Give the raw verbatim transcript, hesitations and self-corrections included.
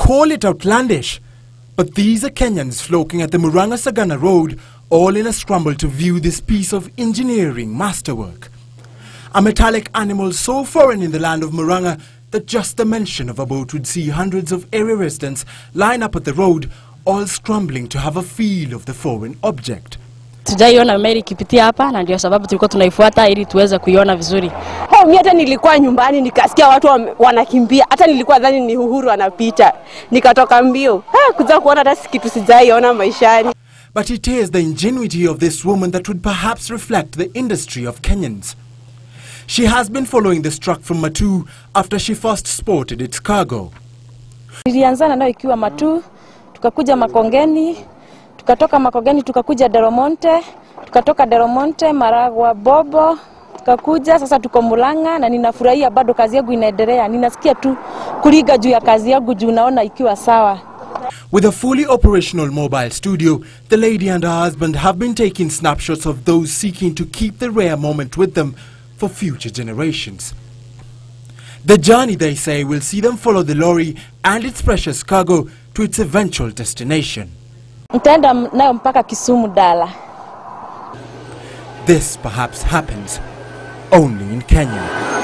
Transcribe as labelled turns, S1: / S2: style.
S1: call it outlandish, but these are Kenyans flocking at the Muranga-Sagana road, all in a scramble to view this piece of engineering masterwork. A metallic animal so foreign in the land of Muranga that just the mention of a boat would see hundreds of area residents line up at the road, all scrambling to have a feel of the foreign object.
S2: Tujaiona meli ikipitia hapa na ndio sababu tulikuwa tunaifuata ili tuweze kuiona vizuri.
S3: Hey, mimi hata nilikuwa nyumbani nikasikia watu wanakimbia, hata nilikuwa dhani ni Uhuru anapita. Nikatoka mbio. Ah, kuja kuona hata kitu sijaiona maishani.
S1: But it is the ingenuity of this woman that would perhaps reflect the industry of Kenyans. She has been following this truck from Matu after she first spotted its cargo.
S2: Nilianzana nayo ikiwa Matu, tukakuja Makongeni, tukatoka Makongeni tukakuja Deromonte, tukatoka Deromonte Maragwa Bobo, tukakuja sasa tuko Muranga na ninafurahia bado kazi yangu inaendelea. Ninasikia tu kuliga juu ya kazi yangu juu naona ikiwa sawa.
S1: With a fully operational mobile studio, the lady and her husband have been taking snapshots of those seeking to keep the rare moment with them for future generations. The journey, they say, will see them follow the lorry and its precious cargo to its eventual destination.
S2: Nitaenda nayo mpaka Kisumu Dala.
S1: This perhaps happens only in Kenya.